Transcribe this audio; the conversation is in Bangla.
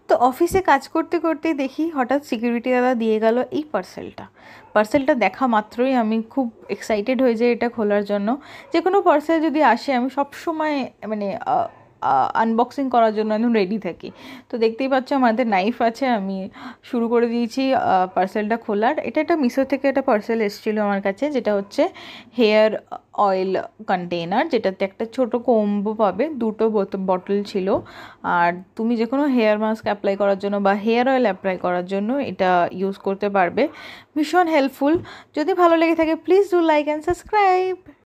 তো অফিসে কাজ করতে করতেই দেখি হঠাৎ সিকিউরিটি দাদা দিয়ে গেল এই পার্সেলটা দেখা মাত্রই আমি খুব এক্সাইটেড হয়ে যাই এটা খোলার জন্য। যে কোনো পার্সেল যদি আসে আমি সব সময় মানে আনবক্সিং করার জন্য একদম রেডি থাকি। তো দেখতেই পাচ্ছ আমাদের নাইফ আছে, আমি শুরু করে দিয়েছি পার্সেলটা খোলার। এটা একটা মিশো থেকে একটা পার্সেল এসেছিলো আমার কাছে, যেটা হচ্ছে হেয়ার অয়েল কন্টেইনার, যেটাতে একটা ছোট কোম্বো পাবে, দুটো বটল ছিল। আর তুমি যে কোনো হেয়ার মাস্ক অ্যাপ্লাই করার জন্য বা হেয়ার অয়েল অ্যাপ্লাই করার জন্য এটা ইউজ করতে পারবে। ভীষণ হেল্পফুল। যদি ভালো লেগে থাকে please do like and subscribe.